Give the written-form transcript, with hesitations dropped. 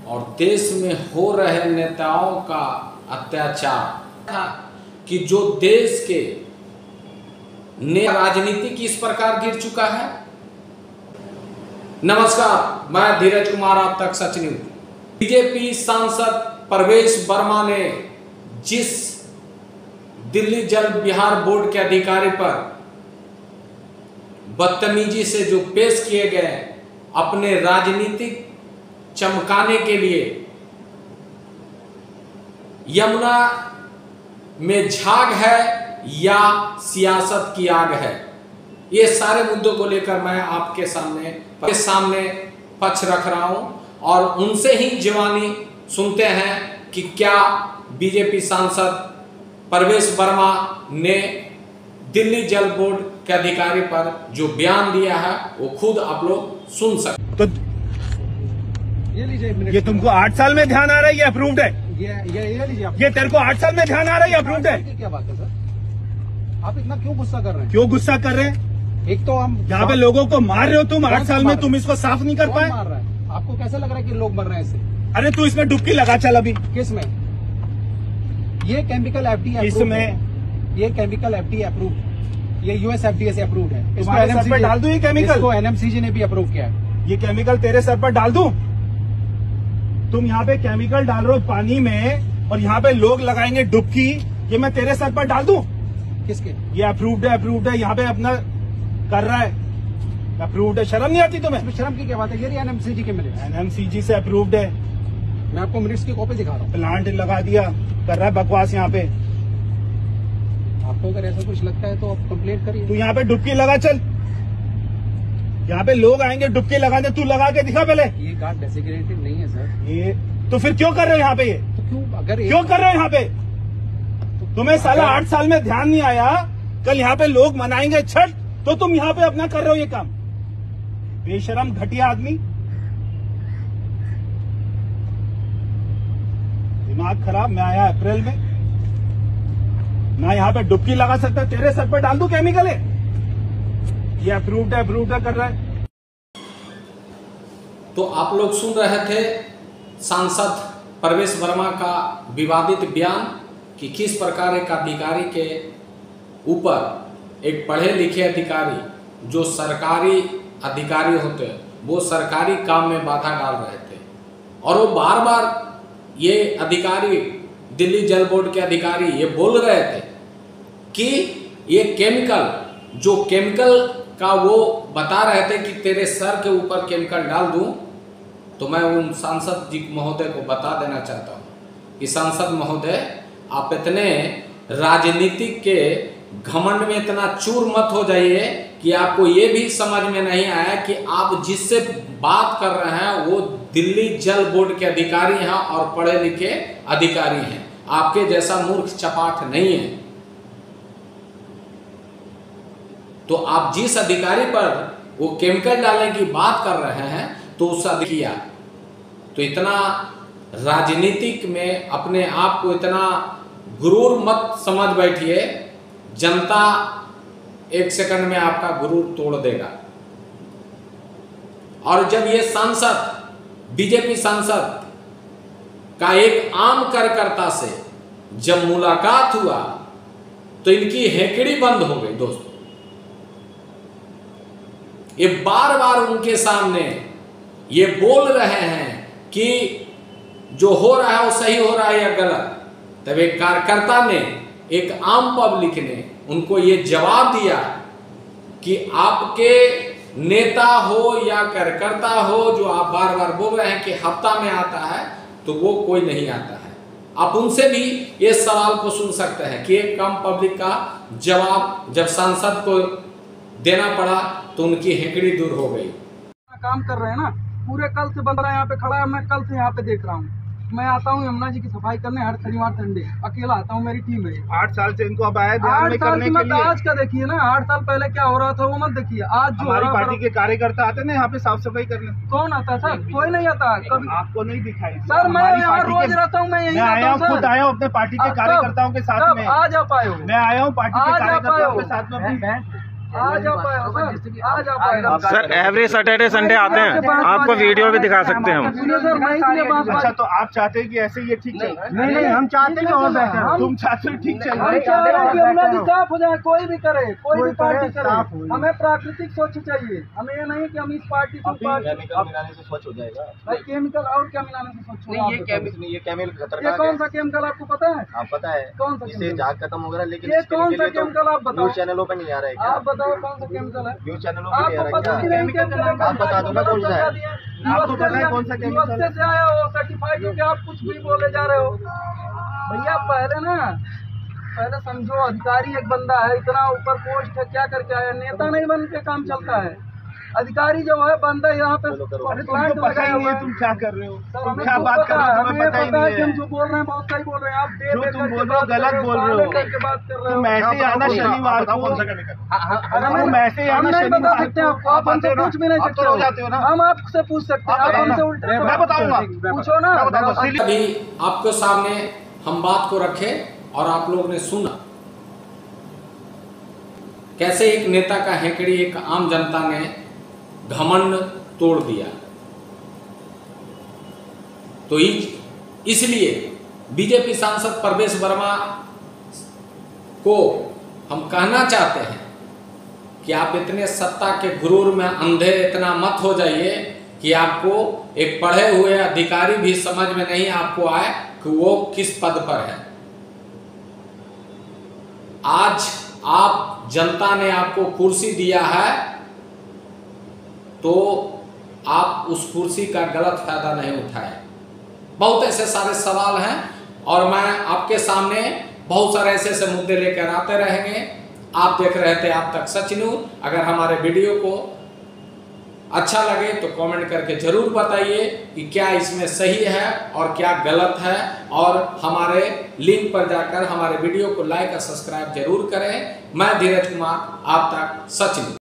और देश में हो रहे नेताओं का अत्याचार था कि जो देश के राजनीति की इस प्रकार गिर चुका है। नमस्कार, मैं धीरज कुमार, आप तक सच न्यूज। बीजेपी सांसद प्रवेश वर्मा ने जिस दिल्ली जल विहार बोर्ड के अधिकारी पर बदतमीजी से जो पेश किए गए अपने राजनीतिक चमकाने के लिए यमुना में झाग है या सियासत की आग है, ये सारे मुद्दों को लेकर मैं आपके सामने पक्ष रख रहा हूं और उनसे ही जवानी सुनते हैं कि क्या बीजेपी सांसद प्रवेश वर्मा ने दिल्ली जल बोर्ड के अधिकारी पर जो बयान दिया है वो खुद आप लोग सुन सकते। तो ये तुमको 8 साल में ध्यान आ रहा है, ये अप्रूव्ड है। ये लीजिए आप। ये तेरे को 8 साल में ध्यान आ रहा है, ये अप्रूव्ड है। क्या बात है सर, आप इतना क्यों गुस्सा कर रहे हैं? क्यों गुस्सा कर रहे हैं? एक तो हम यहाँ पे लोगों को मार रहे हो तुम, 8 साल में तुम इसको साफ नहीं कर पाए। मार रहा है? आपको कैसे लग रहा है कि लोग मर रहे हैं इससे? अरे तू इसमें डुबकी लगा चल अभी। किस में? ये केमिकल एफडीए इसमें ये केमिकल एफडीए अप्रूव्ड, ये यूएस एफडीए से अप्रूव्ड है। तुम्हारे सर पर डाल दूं ये केमिकल? इसको एनएमसीजी ने भी अप्रूव किया है। ये केमिकल तेरे सर पर डाल दूं? तुम यहाँ पे केमिकल डाल रहे हो पानी में और यहाँ पे लोग लगाएंगे डुबकी, ये मैं तेरे सर पर डाल दूं? किसके? ये अप्रूव्ड है, यहाँ पे अपना कर रहा है, अप्रूव्ड है। शर्म नहीं आती तुम्हें? शर्म की क्या बात है? ये एनएमसीजी के मिनट, एनएमसीजी से अप्रूव्ड है। मैं आपको मिनट्स की कॉपी दिखा रहा हूँ। प्लांट लगा दिया, कर रहा है बकवास यहाँ पे। आपको अगर ऐसा कुछ लगता है तो आप कंप्लेंट करिए। तू यहाँ पे डुबकी लगा चल, यहाँ पे लोग आएंगे डुबकी लगाने, तू लगा के दिखा पहले। ये गार्ड डेसिग्नेटेड नहीं है सर। ये तो फिर क्यों कर रहे हो यहाँ पे? ये तो क्यों क्यों कर रहे हो यहाँ पे? तुम्हें साला 8 साल में ध्यान नहीं आया, कल यहाँ पे लोग मनाएंगे छठ तो तुम यहाँ पे अपना कर रहे हो ये काम। बेशरम घटिया आदमी, दिमाग खराब। मैं आया अप्रैल में, मैं यहाँ पे डुबकी लगा सकता, तेरे सर पर डाल दूं केमिकल है? ये अप्रूव्ड है कर रहा है। तो आप लोग सुन रहे थे सांसद प्रवेश वर्मा का विवादित बयान कि किस प्रकार एक अधिकारी के ऊपर, एक पढ़े लिखे अधिकारी जो सरकारी अधिकारी होते हैं, वो सरकारी काम में बाधा डाल रहे थे और वो बार बार ये अधिकारी, दिल्ली जल बोर्ड के अधिकारी ये बोल रहे थे कि ये केमिकल, जो केमिकल का वो बता रहे थे कि तेरे सर के ऊपर केमिकल डाल दूं। तो मैं उन सांसद जी महोदय को बता देना चाहता हूं कि सांसद महोदय, आप इतने राजनीतिक के घमंड में इतना चूर मत हो जाइए कि आपको ये भी समझ में नहीं आया कि आप जिससे बात कर रहे हैं वो दिल्ली जल बोर्ड के अधिकारी हैं और पढ़े लिखे अधिकारी हैं। आपके जैसा मूर्ख चपाट नहीं है। तो आप जिस अधिकारी पर वो केमिकल डालने की बात कर रहे हैं तो उस किया, तो इतना राजनीतिक में अपने आप को इतना गुरूर मत समझ बैठिए। जनता 1 सेकंड में आपका गुरूर तोड़ देगा। और जब ये सांसद, बीजेपी सांसद का एक आम कार्यकर्ता से जब मुलाकात हुआ तो इनकी हेकड़ी बंद हो गई। दोस्तों, ये बार बार उनके सामने ये बोल रहे हैं कि जो हो रहा है वो सही हो रहा है या गलत। तब एक कार्यकर्ता ने, एक आम पब्लिक ने उनको ये जवाब दिया कि आपके नेता हो या कार्यकर्ता हो, जो आप बार बार बोल रहे हैं कि हफ्ता में आता है, तो वो कोई नहीं आता है। आप उनसे भी ये सवाल को सुन सकते हैं कि एक कम पब्लिक का जवाब जब सांसद को देना पड़ा तो उनकी हेकड़ी दूर हो गई। काम कर रहे हैं ना, पूरे कल से बंद रहा है, यहाँ पे खड़ा है। मैं कल से यहाँ पे देख रहा हूँ। मैं आता हूँ यमुना जी की सफाई करने हर शनिवार संडे, अकेला आता हूँ, मेरी टीम है। 8 साल से इनको अब आया ध्यान में 8 साल करने की के मत लिए। आज का देखिए ना, 8 साल पहले क्या हो रहा था वो मत देखिए। आज जो हमारी पार्टी के कार्यकर्ता आते ना यहाँ पे साफ सफाई करने। कौन आता है सर? कोई नहीं आता कभी। आपको नहीं दिखाई सर मैं यहाँ रोज रहता हूँ, मैं यही आया हूँ, खुद आया हूँ अपने पार्टी के कार्यकर्ताओं के साथ में। आज आप आए हो? मैं आया हूँ पार्टी के आज आप आए कार्यकर्ताओं हो? के साथ में। आज आप आए हो सर, आज आप आए हो। सर एवरी सैटरडे संडे आते हैं, आपको वीडियो भी दिखा सकते हैं हम। सुनिए सर, मैं इसलिए बात अच्छा, तो आप चाहते हैं कि ऐसे ये ठीक चल रहा है? नहीं, हम चाहते हैं और बेहतर। तुम चाहते हो ठीक चल रहा हम है? चाह रहे हैं कि यमुना जी साफ हो जाए, कोई भी करे, कोई भी पार्टी करे, हमें प्राकृतिक स्वच्छ चाहिए। हमें ये नहीं कि हम इस पार्टी से केमिकल मिलाने से स्वच्छ हो जाएगा। भाई केमिकल और क्या मिलाने से स्वच्छ होगा? ये केमिकल ये खतरनाक कौन है। सा केमिकल आपको पता है? आप पता है कौन सा इससे केमिकल? झाग खत्म हो गया, लेकिन ये इसके कौन लिए सा तो केमिकल आप बताओ? न्यूज चैनलों पे नहीं आ रहा है क्या? आप बताओ कौन सा केमिकल है? न्यूज चैनलों पे नहीं आ आपको रहा पता है ही क्या? नहीं केमिकल आप बता दो ना कौन सा है। आपको पता है कौन सा केमिकल है? यूएसए से आया हो सर्टिफाइड हो, आप कुछ भी बोले जा रहे हो भैया। पहले समझो, अधिकारी एक बंदा है, इतना ऊपर पोस्ट है, क्या करके आया? नेता नहीं बन के काम चलता है। अधिकारी जो है बंदा यहाँ पे अरे प्लांट तुमको पता ही लगाया नहीं हुआ है है। तुम क्या कर रहे हो, सर, तुम हमें क्या खूब बात कर पता रहे है, हो, तुम्हें हमें पता ही पता है नहीं कि हम है। जो बोल रहे हैं बहुत सही बोल रहे हैं। आप दे जो दे तुम करके बोल रहे हो बात कर गलत रहे हो, बोल रहे पाले हो। करके बात कर रहे हो। तुम ऐसे ही आना शनिवार को, तुम ऐसे ही हम आना नहीं बता शनिवार सकते को। आपको, आप हमसे पूछ भी नहीं आप सकते तो हो जाते हो ना। हम आपसे पूछ सकते हैं, आप हमसे उल्टे मैं बताऊंगा, पूछो ना। अभी आपके सामने हम बात को रखे और आप लोग ने सुना कैसे एक नेता का हेकड़ी एक आम जनता ने घमंड तोड़ दिया। तो इसलिए बीजेपी सांसद प्रवेश वर्मा को हम कहना चाहते हैं कि आप इतने सत्ता के गुरूर में अंधे इतना मत हो जाइए कि आपको एक पढ़े हुए अधिकारी भी समझ में नहीं आपको आए कि वो किस पद पर है। आज आप जनता ने आपको कुर्सी दिया है तो आप उस कुर्सी का गलत फायदा नहीं उठाए। बहुत ऐसे सारे सवाल हैं और मैं आपके सामने बहुत सारे ऐसे मुद्दे लेकर आते रहेंगे। आप देख रहे थे आप तक सच न्यूज। अगर हमारे वीडियो को अच्छा लगे तो कमेंट करके जरूर बताइए कि क्या इसमें सही है और क्या गलत है, और हमारे लिंक पर जाकर हमारे वीडियो को लाइक और सब्सक्राइब जरूर करें। मैं धीरज कुमार, आप तक सच न्यूज।